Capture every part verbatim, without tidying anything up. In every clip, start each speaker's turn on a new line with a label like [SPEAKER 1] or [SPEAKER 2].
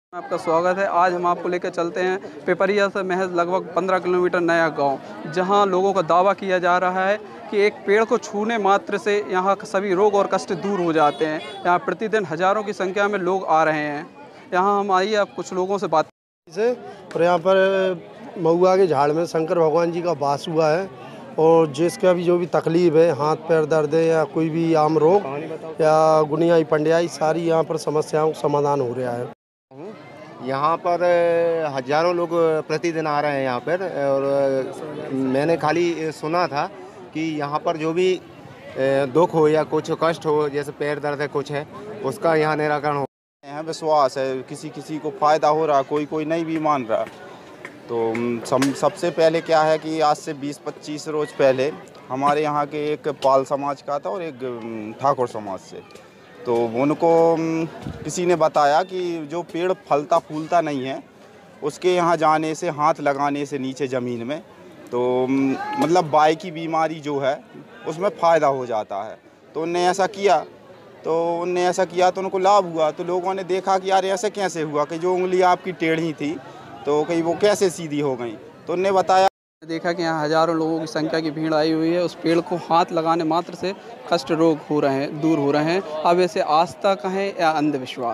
[SPEAKER 1] आपका स्वागत है। आज हम आपको लेकर चलते हैं पिपरिया से महज लगभग पंद्रह किलोमीटर नया गांव, जहां लोगों का दावा किया जा रहा है कि एक पेड़ को छूने मात्र से यहां सभी रोग और कष्ट दूर हो जाते हैं। यहां प्रतिदिन हजारों की संख्या में लोग आ रहे हैं। यहां हम आइए आप कुछ लोगों से बात
[SPEAKER 2] से और यहाँ पर महुआ के झाड़ में शंकर भगवान जी का वास हुआ है और जिसका भी जो भी तकलीफ है, हाथ पैर दर्द है या कोई भी आम रोग या गुनियाई पंडियाई, सारी यहाँ पर समस्याओं का समाधान हो रहा है।
[SPEAKER 3] यहाँ पर हजारों लोग प्रतिदिन आ रहे हैं यहाँ पर, और मैंने खाली सुना था कि यहाँ पर जो भी दुख हो या कुछ कष्ट हो, जैसे पैर दर्द है कुछ है, उसका यहाँ निराकरण हो।
[SPEAKER 4] यहाँ विश्वास है, किसी किसी को फ़ायदा हो रहा, कोई कोई नहीं भी मान रहा। तो सब सबसे पहले क्या है कि आज से बीस पच्चीस रोज़ पहले हमारे यहाँ के एक पाल समाज का था और एक ठाकुर समाज से, तो उनको किसी ने बताया कि जो पेड़ फलता फूलता नहीं है उसके यहाँ जाने से, हाथ लगाने से नीचे ज़मीन में, तो मतलब बाई की बीमारी जो है उसमें फ़ायदा हो जाता है। तो उनने ऐसा किया तो उनने ऐसा किया तो उनको लाभ हुआ। तो लोगों ने देखा कि यार ऐसे कैसे हुआ कि जो उंगली आपकी टेढ़ी थी तो कहीं वो कैसे सीधी हो गई। तो उनने बताया,
[SPEAKER 1] देखा कि यहाँ हजारों लोगों की संख्या की भीड़ आई हुई है। उस पेड़ को हाथ लगाने मात्र से कष्ट रोग हो रहे हैं, दूर हो रहे हैं। अब ऐसे आस्था कहें या अंधविश्वास।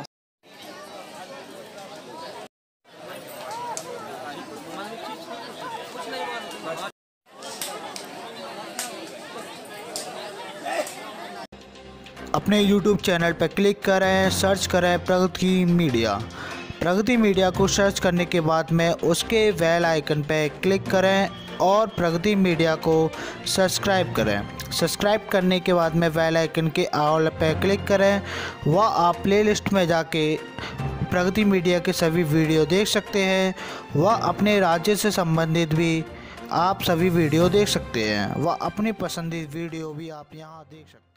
[SPEAKER 5] अपने यूट्यूब चैनल पर क्लिक करें, सर्च करें प्रगति मीडिया। प्रगति मीडिया को सर्च करने के बाद में उसके बेल आइकन पर क्लिक करें और प्रगति मीडिया को सब्सक्राइब करें। सब्सक्राइब करने के बाद में बेल आइकन के ऑल पर क्लिक करें। वह आप प्लेलिस्ट में जाके प्रगति मीडिया के सभी वीडियो देख सकते हैं। वह अपने राज्य से संबंधित भी आप सभी वीडियो देख सकते हैं। वह अपनी पसंदीदा वीडियो भी आप यहां देख सकते हैं।